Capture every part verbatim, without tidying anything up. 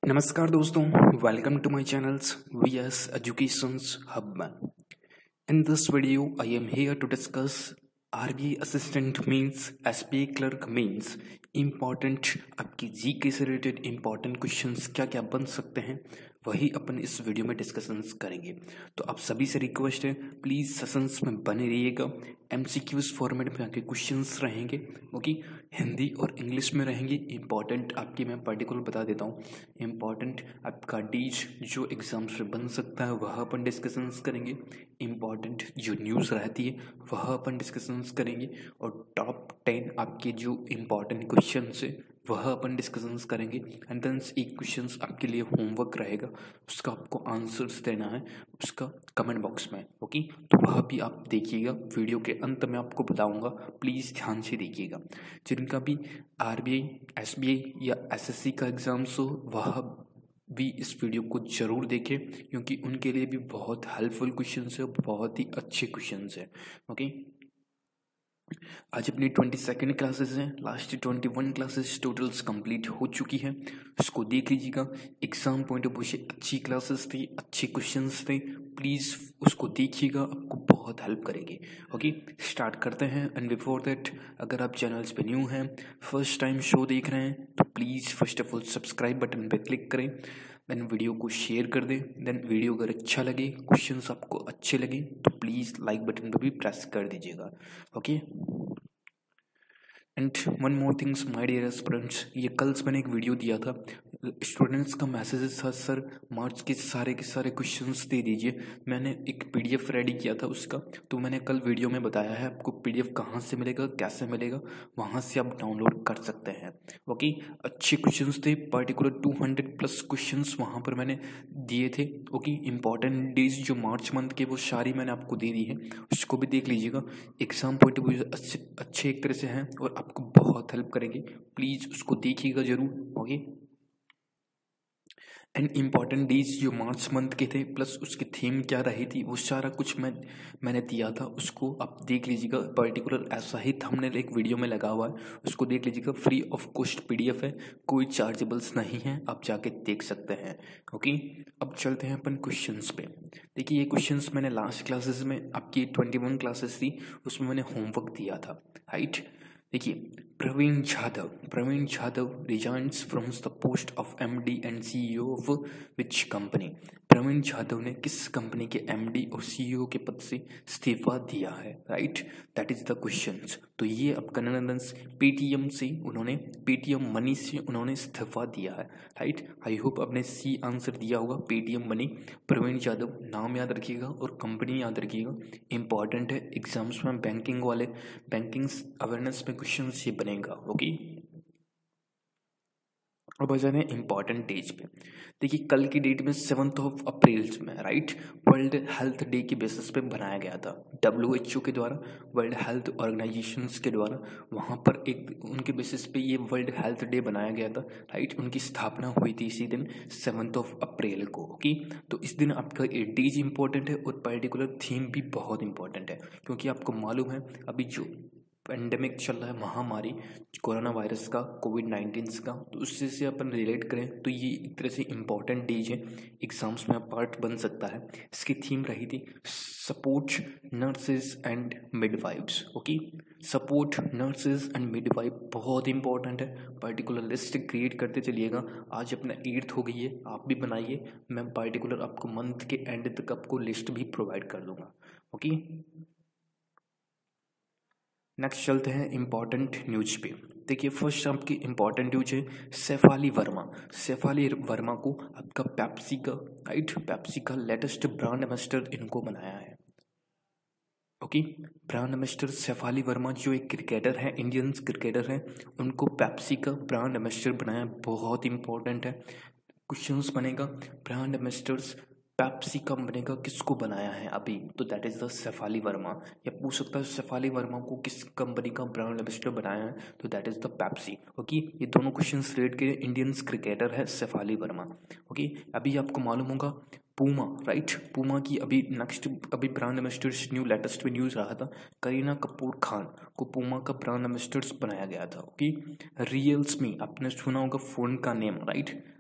नमस्कार दोस्तों, welcome to my channels V S Education's Hub. In this video, I am here to discuss R B I Assistant means S B I Clerk means important आपकी GK से related important questions क्या क्या बन सकते हैं वही अपन इस video में डिस्कशंस करेंगे। तो आप सभी से रिक्वेस्ट है, प्लीज़ सेशंस में बने रहिएगा। एमसीक्यूज फॉर्मेट में आपके क्वेश्चंस रहेंगे, ओके, हिंदी और इंग्लिश में रहेंगे। इम्पॉर्टेंट आपकी मैं पर्टिकुलर बता देता हूँ, इम्पॉर्टेंट आपका डीज जो एग्जाम्स में बन सकता है वह अपन डिस्कशंस करेंगे। इम्पॉर्टेंट जो न्यूज़ रहती है वह अपन डिस्कशंस करेंगे, और टॉप टेन आपके जो इम्पॉर्टेंट क्वेश्चन है वह अपन डिस्कशंस करेंगे। एंड देन एक क्वेश्चंस आपके लिए होमवर्क रहेगा, उसका आपको आंसर्स देना है उसका कमेंट बॉक्स में, ओके। तो वह भी आप देखिएगा, वीडियो के अंत में आपको बताऊंगा, प्लीज़ ध्यान से देखिएगा। जिनका भी आरबीआई, एसबीआई या एसएससी का एग्जाम्स हो वह भी इस वीडियो को ज़रूर देखें, क्योंकि उनके लिए भी बहुत हेल्पफुल क्वेश्चंस है, बहुत ही अच्छे क्वेश्चंस है, ओके। आज अपनी ट्वेंटी सेकेंड क्लासेस हैं, last twenty one classes totals complete हो चुकी है, उसको देख लीजिएगा। एग्जाम पॉइंट ऑफ व्यू से अच्छी क्लासेस थी, अच्छे क्वेश्चंस थे, प्लीज़ उसको देखिएगा, आपको बहुत हेल्प करेंगे, ओके। स्टार्ट करते हैं। एंड बिफोर दैट, अगर आप चैनल्स पे न्यू हैं, फर्स्ट टाइम शो देख रहे हैं, तो please first of all subscribe button पे क्लिक करें, देन वीडियो को शेयर कर दें। देन वीडियो अगर अच्छा लगे, क्वेश्चंस आपको अच्छे लगे, तो प्लीज़ लाइक बटन पर भी प्रेस कर दीजिएगा, okay. And one more things my dear aspirants, ये कल मैंने एक वीडियो दिया था, स्टूडेंट्स का मैसेजेस था, सर मार्च के सारे के सारे क्वेश्चंस दे दीजिए। मैंने एक पीडीएफ रेडी किया था उसका, तो मैंने कल वीडियो में बताया है आपको पीडीएफ कहाँ से मिलेगा, कैसे मिलेगा, वहाँ से आप डाउनलोड कर सकते हैं, ओके। अच्छे क्वेश्चंस थे, particular two hundred plus questions वहाँ पर मैंने दिए थे, ओके। इंपॉर्टेंट डेज जो मार्च मंथ के वो सारी मैंने आपको दे दी है, उसको भी देख लीजिएगा। एग्जाम पॉइंट ऑफ व्यू अच्छे अच्छे एक तरह से हैं और आपको बहुत हेल्प करेंगे, प्लीज़ उसको देखिएगा जरूर, ओके। एंड इम्पॉर्टेंट डेज जो मार्च मंथ के थे, प्लस उसकी थीम क्या रही थी, वो सारा कुछ मैं मैंने दिया था, उसको आप देख लीजिएगा। पर्टिकुलर ऐसा ही थंबनेल एक वीडियो में लगा हुआ है, उसको देख लीजिएगा। फ्री ऑफ कॉस्ट पीडीएफ है, कोई चार्जेबल्स नहीं है, आप जाके देख सकते हैं, ओके। अब चलते हैं अपन क्वेश्चंस पे। देखिए, ये क्वेश्चंस मैंने लास्ट क्लासेस में, आपकी ट्वेंटी वन क्लासेस थी, उसमें मैंने होमवर्क दिया था, राइट। देखिए, Praveen Yadav Praveen Yadav resigns from the post of MD and CEO of which company. Praveen Yadav ने किस कंपनी के एमडी और सीईओ के पद से इस्तीफा दिया है, right, that is the question. तो ये अब कन्नन पेटीएम से उन्होंने पेटीएम मनी से उन्होंने इस्तीफा दिया है, राइट। आई होप आपने सी आंसर दिया होगा, पेटीएम मनी। प्रवीण यादव नाम याद रखिएगा और कंपनी याद रखिएगा, इंपॉर्टेंट है एग्जाम्स में, बैंकिंग वाले बैंकिंग अवेयरनेस में क्वेश्चन ये बनेगा, ओके। अब आ जाने इंपॉर्टेंट डेज पे। देखिए, कल की डेट में सेवन्थ ऑफ अप्रैल में, राइट, वर्ल्ड हेल्थ डे के बेसिस पे बनाया गया था, डब्ल्यू एच ओ के द्वारा, वर्ल्ड हेल्थ ऑर्गेनाइजेशंस के द्वारा। वहाँ पर एक उनके बेसिस पे ये वर्ल्ड हेल्थ डे बनाया गया था, राइट। उनकी स्थापना हुई थी इसी दिन, सेवन्थ ऑफ अप्रैल को, ओके। तो इस दिन आपका ये डेज इंपॉर्टेंट है और पर्टिकुलर थीम भी बहुत इंपॉर्टेंट है, क्योंकि आपको मालूम है अभी जो पेंडेमिक चल रहा है, महामारी कोरोना वायरस का, कोविड नाइन्टीन का, तो उससे से अपन रिलेट करें तो ये एक तरह से इम्पॉर्टेंट डेज है, एग्जाम्स में पार्ट बन सकता है। इसकी थीम रही थी support nurses and midwives, okay. Support nurses and midwife बहुत इंपॉर्टेंट है, पर्टिकुलर लिस्ट क्रिएट करते चलिएगा। आज अपना एट्थ हो गई है, आप भी बनाइए, मैं पर्टिकुलर आपको मंथ के एंड तक आपको लिस्ट भी प्रोवाइड कर दूंगा, ओके। नेक्स्ट चलते हैं इम्पॉर्टेंट न्यूज पे। देखिए, फर्स्ट आपकी इम्पॉर्टेंट न्यूज है शेफाली वर्मा। शेफाली वर्मा को आपका पेप्सी का, राइट, पेप्सी का लेटेस्ट ब्रांड एम्बेसडर इनको बनाया है, okay. Brand ambassador Shefali Verma जो एक क्रिकेटर है, इंडियन क्रिकेटर है, उनको पेप्सी का ब्रांड एम्बेसडर बनाया, बहुत इंपॉर्टेंट है। क्वेश्चंस बनेगा, ब्रांड एम्बेसडर्स पेप्सी कंपनी का किसको बनाया है अभी, तो that is the Shefali Verma. या पूछ सकता है शेफाली वर्मा को किस कंपनी का ब्रांड एम्बेसडर बनाया है, तो that is the Pepsi, okay. ये दोनों क्वेश्चंस रेट के इंडियन क्रिकेटर है शेफाली वर्मा, ओके। अभी आपको मालूम होगा पूमा, राइट, पूमा की अभी नेक्स्ट अभी ब्रांड एम्बेसडर्स न्यू लेटेस्ट में न्यूज़ रहा था, करीना कपूर खान को पूमा का ब्रांड एम्बेसडर्स बनाया गया था, ओके। रियल्स मी आपने सुना होगा फ़ोन का नेम, राइट,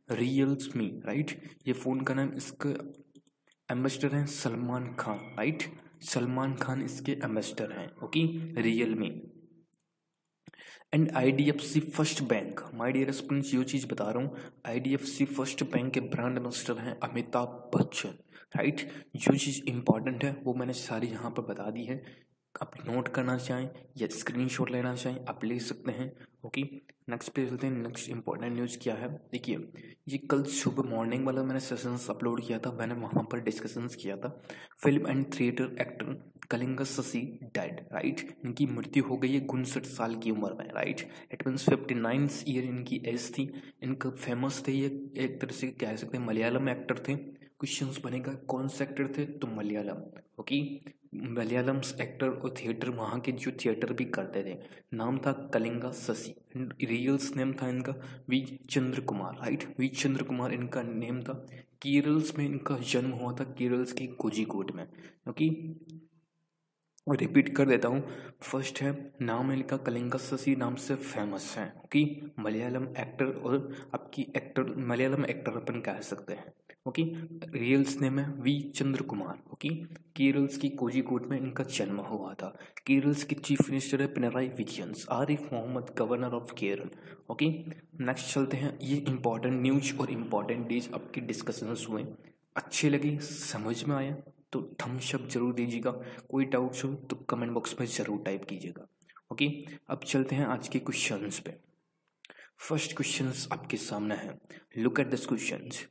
रियल्मी, राइट। ये फ़ोन का नाम, इसका एम्बेसडर हैं सलमान खान, राइट। सलमान खान इसके एम्बेसडर हैं, okay. Realme. And I D F C first bank, my dear students, ये चीज़ बता रहा हूँ, I D F C first bank के ब्रांड एम्बेसडर हैं अमिताभ बच्चन, राइट। जो चीज़ इंपॉर्टेंट है वो मैंने सारी यहाँ पर बता दी है। आप नोट करना चाहें या स्क्रीनशॉट लेना चाहें आप ले सकते हैं, ओके। नेक्स्ट पे चलते हैं। नेक्स्ट इंपॉर्टेंट न्यूज़ क्या है, देखिए, ये कल सुबह मॉर्निंग वाला मैंने सेशंस अपलोड किया था, मैंने वहाँ पर डिस्कशंस किया था। Film and theatre actor Kalinga Sashi dead, right. इनकी मृत्यु हो गई है उनसठ साल की उम्र में, right. It means fifty nine year इनकी एज थी। इनका फेमस थे, ये एक तरह से कह सकते हैं मलयालम एक्टर थे। क्वेश्चंस बनेगा कौन से एक्टर थे, तो मलयालम, ओके। मलयालम एक्टर और थिएटर, वहाँ के जो थिएटर भी करते थे। नाम था कलिंगा शशि, रियल्स नेम था इनका V Chandra Kumar, right. V Chandra Kumar इनका नेम था। केरल्स में इनका जन्म हुआ था, केरल्स के कोझिकोड में, ओके। रिपीट कर देता हूँ। फर्स्ट है नाम इनका कलिंगा शशि, नाम से फेमस है, ओके। मलयालम एक्टर और आपकी एक्टर, मलयालम एक्टर अपन कह सकते हैं, ओके। रियल्स नेम है वी चंद्र कुमार, ओके। केरल्स की कोझिकोड में इनका जन्म हुआ था। केरल्स के चीफ मिनिस्टर है Pinarayi Vijayan, Arif Mohammed governor of Kerala, okay. Next चलते हैं। ये इंपॉर्टेंट न्यूज और इंपॉर्टेंट डेज आपके डिस्कशंस हुए, अच्छे लगे, समझ में आया तो थम्स अप जरूर दीजिएगा। कोई डाउट्स हो तो कमेंट बॉक्स में जरूर टाइप कीजिएगा, ओके। अब चलते हैं आज के क्वेश्चंस पे। फर्स्ट क्वेश्चंस आपके सामने है, look at this questions.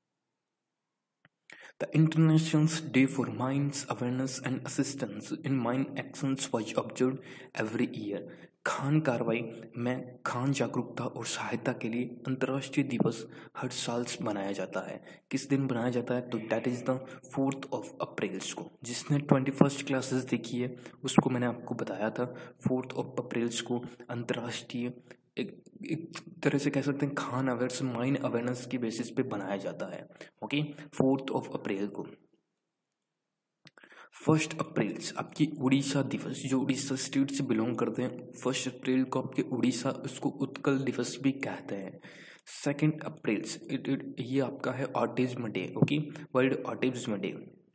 The International Day for Mines Awareness and Assistance in Mine Actions was observed every year. खान कार्रवाई में खान जागरूकता और सहायता के लिए अंतर्राष्ट्रीय दिवस हर साल बनाया जाता है। किस दिन बनाया जाता है, तो that is the fourth of April को। जिसने ट्वेंटी फर्स्ट क्लासेस देखी है उसको मैंने आपको बताया था, फोर्थ ऑफ अप्रैल को अंतर्राष्ट्रीय एक एक तरह से कह सकते हैं खान अवेयर्स माइन अवेयरनेस की बेसिस पे बनाया जाता है, ओके। फोर्थ ऑफ अप्रैल को। फर्स्ट अप्रैल आपकी उड़ीसा दिवस, जो उड़ीसा स्टेट से बिलोंग करते हैं, फर्स्ट अप्रैल को आपके उड़ीसा, उसको उत्कल दिवस भी कहते हैं। सेकेंड अप्रैल इट इट ये आपका है autism day, okay, world autism day.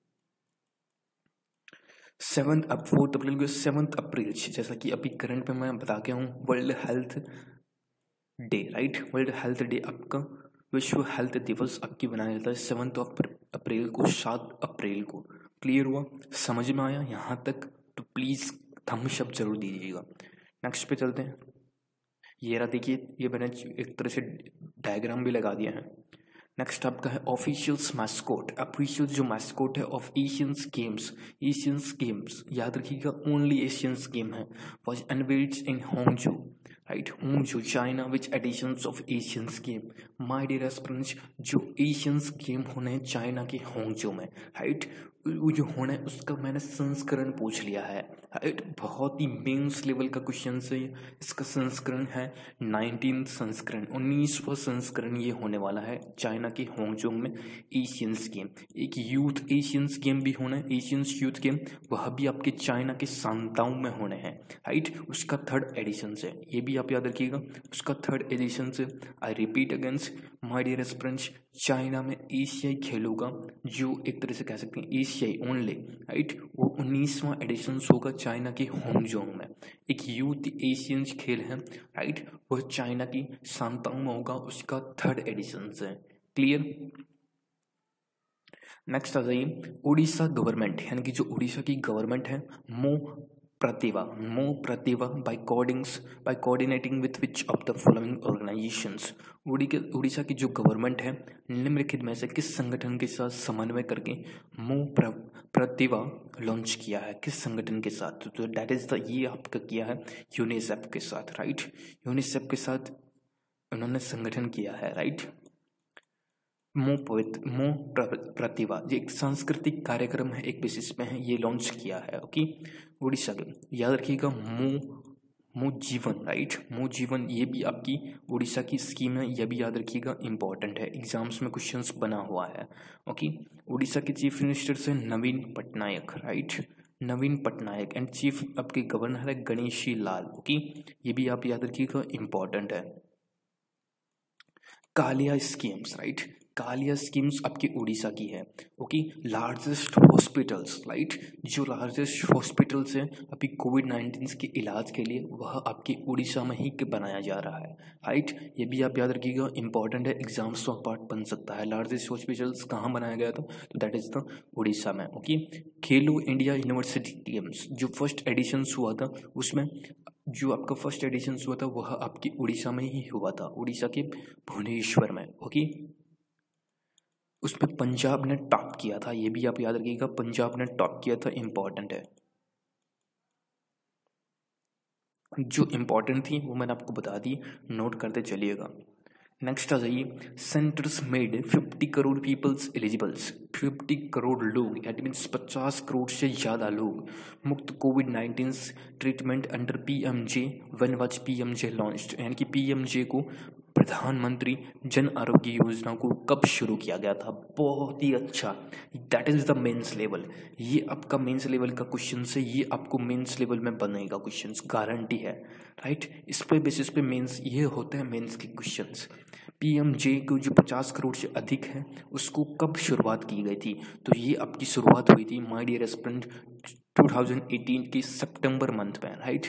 Seventh of fourth April को सेवन्थ अप्रैल, जैसा कि अभी करंट पे मैं बता के हूँ, world health day, right. World health day आपका विश्व हेल्थ दिवस आपकी बनाया जाता है सेवन्थ ऑफ अप्रैल को, सात अप्रैल को। क्लियर हुआ, समझ में आया यहाँ तक, तो प्लीज़ थम्स अप जरूर दीजिएगा। नेक्स्ट पे चलते हैं। ये रहा, देखिए, ये मैंने एक तरह से डायग्राम भी लगा दिया है। नेक्स्ट आपका है ऑफिशियल्स मैस्कोट, ऑफिशियल जो मैस्कोट है of Asians games, Asians games याद रखिएगा, ओनली एशियंस गेम है, was unveiled in Hangzhou, right. Hangzhou China which editions of Asians game, my dear students, जो एशियंस गेम होने हैं चाइना के होंगजू में, राइट। वो जो होना है उसका मैंने संस्करण पूछ लिया है, राइट। बहुत ही मेंस लेवल का क्वेश्चन है, इसका संस्करण है नाइनटीन संस्करण, उन्नीसवां संस्करण ये होने वाला है चाइना के होंगजू में एशियंस गेम। एक यूथ एशियंस गेम भी होना है, एशियंस यूथ गेम, वह भी आपके चाइना के सांताओं में होने हैं, राइट। उसका थर्ड एडिशन है, ये भी आप याद रखिएगा, उसका थर्ड एडिशन से। I repeat against my dear friends, China में एशियाई खेलों का जो एक तरह से कह सकते हैं एशियाई ओनली, राइट, वो उन्नीसवां एडिशन होगा चाइना के होंगजोंग में। एक यूथ एशियंस खेल है, राइट, वह चाइना की सांताओं में होगा, उसका थर्ड एडिशन है। क्लियर। नेक्स्ट आ जाइए, उड़ीसा गवर्नमेंट, यानी कि जो उड़ीसा की गवर्नमेंट है, Mo Pratibha, Mo Pratibha by codings by coordinating with which of the following organisations, उड़ी के उड़ीसा की जो गवर्नमेंट है निम्नलिखित में से किस संगठन के साथ समन्वय करके मो प्र, प्रतिभा लॉन्च किया है, किस संगठन के साथ, तो दैट इज द, ये आपका किया है यूनिसेफ के साथ, राइट। यूनिसेफ के साथ उन्होंने संगठन किया है, राइट। मो मो प्रतिभा, ये एक सांस्कृतिक कार्यक्रम है, एक बेसिस पे है, ये लॉन्च किया है, ओके। उड़ीसा के, याद रखिएगा मो मो जीवन, राइट, मो जीवन, ये भी आपकी उड़ीसा की स्कीम है, ये भी याद रखिएगा, इंपॉर्टेंट है, एग्जाम्स में क्वेश्चंस बना हुआ है, ओके। उड़ीसा के चीफ मिनिस्टर से Naveen Patnaik, right, Naveen Patnaik, and chief आपके गवर्नर है गणेशी लाल, ओके। ये भी आप याद रखिएगा, इंपॉर्टेंट है। Kalia schemes, right, Kalia schemes आपकी उड़ीसा की है। ओके, लार्जेस्ट हॉस्पिटल्स, राइट, जो लार्जेस्ट हॉस्पिटल्स हैं अभी कोविड नाइन्टीन के इलाज के लिए वह आपकी उड़ीसा में ही बनाया जा रहा है, राइट। ये भी आप याद रखिएगा, इंपॉर्टेंट है, एग्जाम्स का पार्ट बन सकता है। लार्जेस्ट हॉस्पिटल्स कहाँ बनाया गया था, तो दैट इज द उड़ीसा में। Okay, Khelo India university games जो फर्स्ट एडिशन हुआ था, उसमें जो आपका फर्स्ट एडिशन हुआ था वह आपकी उड़ीसा में ही हुआ था, उड़ीसा के भुवनेश्वर में। ओके, उसमें पंजाब ने टॉप किया था, ये भी आप याद रखिएगा, पंजाब ने टॉप किया था, इंपॉर्टेंट है। जो इंपॉर्टेंट थी वो मैंने आपको बता दी, नोट करते चलिएगा। नेक्स्ट आ जाइए, centres made fifty crore peoples eligibles, fifty crore लोग, दैट मीन्स पचास करोड़ से ज़्यादा लोग मुक्त Covid nineteen treatment under P M J one was P M J launched, यानी कि पी एम जे को प्रधानमंत्री जन आरोग्य योजना को कब शुरू किया गया था। बहुत ही अच्छा, that is the mains level. ये आपका मेंस लेवल का क्वेश्चन है, ये आपको मेंस लेवल में बनेगा क्वेश्चन, गारंटी है, राइट। इस पे बेसिस पे मेंस ये होते हैं मेंस के क्वेश्चंस। पीएमजे को जो पचास करोड़ से अधिक है उसको कब शुरुआत की गई थी, तो ये आपकी शुरुआत हुई थी my dear student two thousand eighteen के सितंबर मंथ में, राइट।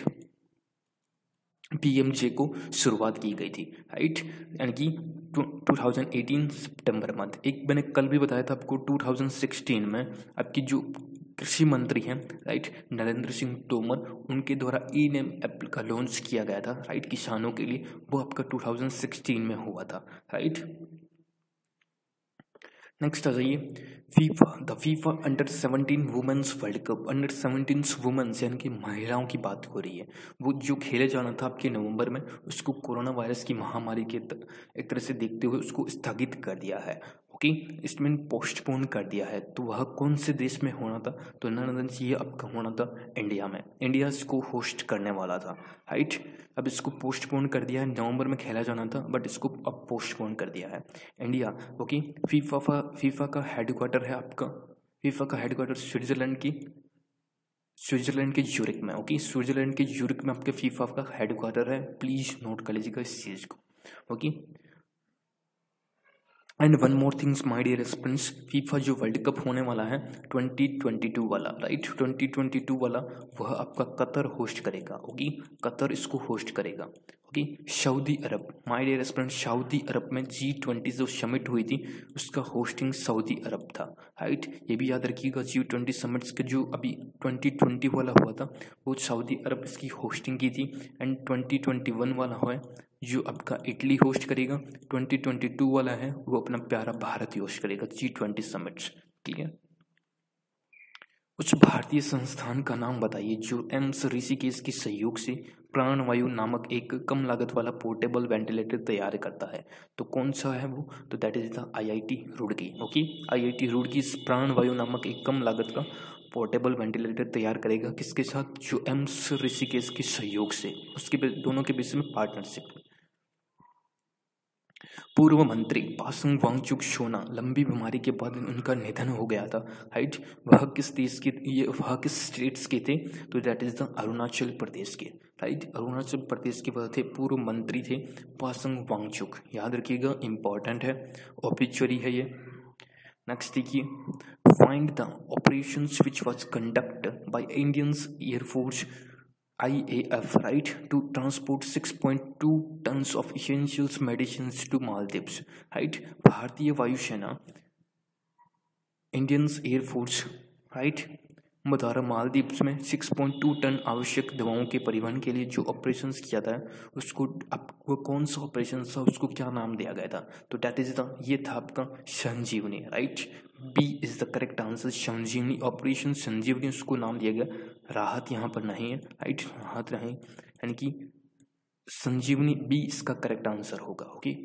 पीएमजे को शुरुआत की गई थी, राइट, यानी कि टू थाउजेंड एटीन सितंबर मंथ। एक मैंने कल भी बताया था आपको, टू थाउजेंड सिक्सटीन में आपकी जो कृषि मंत्री हैं, राइट, नरेंद्र सिंह तोमर, उनके द्वारा ई नेम ऐप का लॉन्च किया गया था, राइट, किसानों के लिए, वो आपका टू थाउजेंड सिक्सटीन में हुआ था, राइट। नेक्स्ट आ जाइए, FIFA, the FIFA under seventeen women's world cup, under seventeen women's यानी कि महिलाओं की बात हो रही है, वो जो खेले जाना था आपके नवंबर में, उसको कोरोना वायरस की महामारी के एक तरह से देखते हुए उसको स्थगित कर दिया है। ओके, इसमें पोस्टपोन कर दिया है। तो वह कौन से देश में होना था, तो नन ये आपका होना था इंडिया में, इंडिया इसको होस्ट करने वाला था, राइट। अब इसको पोस्टपोन कर दिया है, नवंबर में खेला जाना था बट इसको अब पोस्टपोन कर दिया है इंडिया। ओके, फीफा फीफा का हेडक्वार्टर है आपका, फीफा का हेडक्वार्टर स्विट्जरलैंड की स्विट्जरलैंड के यूरिक में। ओके, स्विट्जरलैंड के यूरिक में आपके फीफा का हेडक्वार्टर है, प्लीज नोट कर लीजिएगा इस चीज को। Okay, and one more things my dear students, FIFA जो वर्ल्ड कप होने वाला है ट्वेंटी ट्वेंटी टू वाला, राइट, ट्वेंटी ट्वेंटी टू वाला, वह आपका कतर होस्ट करेगा। ओके, कतर इसको होस्ट करेगा। Okay, Saudi Arab, my dear students, Saudi Arab में जी ट्वेंटी जो समिट हुई थी उसका होस्टिंग सऊदी अरब था, राइट। ये भी याद रखिएगा, जी ट्वेंटी समिट्स के जो अभी ट्वेंटी ट्वेंटी वाला हुआ था वो सऊदी अरब इसकी होस्टिंग की थी, एंड ट्वेंटी ट्वेंटी वन वाला हुआ जो आपका इटली होस्ट करेगा, ट्वेंटी ट्वेंटी टू वाला है वो अपना प्यारा भारत होस्ट करेगा जी ट्वेंटी समिट्स। क्लियर। उस भारतीय संस्थान का नाम बताइए जो एम्स ऋषिकेश के सहयोग से प्राणवायु नामक एक कम लागत वाला पोर्टेबल वेंटिलेटर तैयार करता है। तो कौन सा है वो, तो that is the IIT Roorkee. Okay, IIT Roorkee इस प्राणवायु नामक एक कम लागत का पोर्टेबल वेंटिलेटर तैयार करेगा, किसके साथ, जो एम्स ऋषिकेश के सहयोग से, उसके दोनों के बीच में पार्टनरशिप। पूर्व मंत्री पासंग वांगचुक सोना, लंबी बीमारी के बाद उनका निधन हो गया था, राइट। वह किस देश के, ये वह किस स्टेट्स के थे, तो that is the Arunachal Pradesh के, राइट, अरुणाचल प्रदेश के वह थे, पूर्व मंत्री थे पासंग वांगचुक, याद रखिएगा, इंपॉर्टेंट है, ऑब्ituary है ये। नेक्स्ट देखिए, find the operations which was conduct by Indian air force I A F, right, to transport six point two tons of essentials medicines to Maldives, right। भारतीय वायुसेना, इंडियन एयरफोर्स, राइट, मदारा मालदीव्स में six point to ton आवश्यक दवाओं के परिवहन के लिए जो ऑपरेशंस किया था उसको, अब वो कौन सा ऑपरेशन था, उसको क्या नाम दिया गया था, तो दैट इज द, ये था आपका Sanjeevani, right. B is the correct answer, Sanjeevani operation Sanjeevani उसको नाम दिया गया, राहत यहाँ पर नहीं है, राइट, राहत नहीं, यानी कि संजीवनी, बी इसका करेक्ट आंसर होगा। ओके,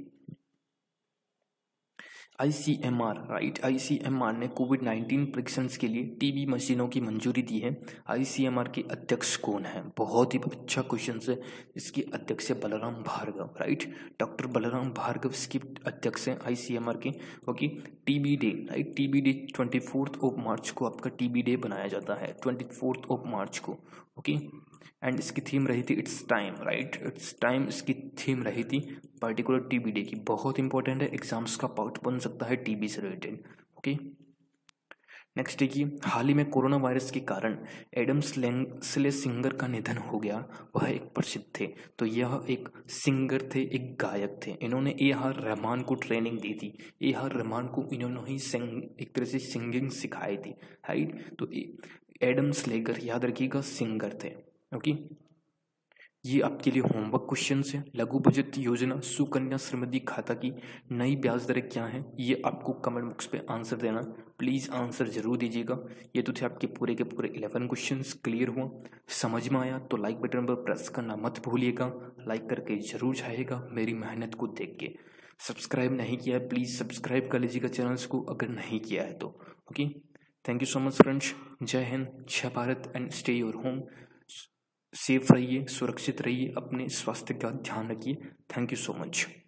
आईसीएमआर, राइट, आईसीएमआर ने कोविड नाइन्टीन परीक्षण के लिए टीबी मशीनों की मंजूरी दी है। आईसीएमआर के अध्यक्ष कौन है, बहुत ही अच्छा क्वेश्चन है, इसके अध्यक्ष है बलराम भार्गव, राइट, डॉक्टर बलराम भार्गव इसके अध्यक्ष हैं आईसीएमआर के। Okay, TB day, right, TB day twenty fourth of March को आपका टीबी डे बनाया जाता है, ट्वेंटी फोर्थ ऑफ मार्च को। ओके। एंड इसकी थीम रही थी it's time, right, it's time इसकी थीम रही थी, पर्टिकुलर टीबी डे की। बहुत इंपॉर्टेंट है, एग्जाम्स का पार्ट बन सकता है टीबी से रिलेटेड। ओके, नेक्स्ट है कि हाल ही में कोरोना वायरस के कारण एडम स्लेसिंगर का निधन हो गया। वह एक प्रसिद्ध थे, तो यह एक सिंगर थे, एक गायक थे। इन्होंने ए आर रहमान को ट्रेनिंग दी थी, ए आर रहमान को इन्होंने ही सिंग एक तरह से सिंगिंग सिखाई थी, राइट। तो एडम स्लेगर याद रखिएगा सिंगर थे। ओके, ये आपके लिए होमवर्क क्वेश्चन है। लघु बचत योजना सुकन्या समृद्धि खाता की नई ब्याज दरें क्या है, ये आपको कमेंट बॉक्स पे आंसर देना, प्लीज़ आंसर जरूर दीजिएगा। ये तो थे आपके पूरे के पूरे इलेवन क्वेश्चंस। क्लियर हुआ, समझ में आया तो लाइक बटन पर प्रेस करना मत भूलिएगा, लाइक करके जरूर जाइएगा मेरी मेहनत को देख के। सब्सक्राइब नहीं किया है प्लीज़ सब्सक्राइब कर लीजिएगा चैनल्स को अगर नहीं किया है तो। Okay, thank you so much friends. जय हिंद, जय Bharat and stay your home. Safe रहिए, सुरक्षित रहिए, अपने स्वास्थ्य का ध्यान रखिए। थैंक यू सो मच।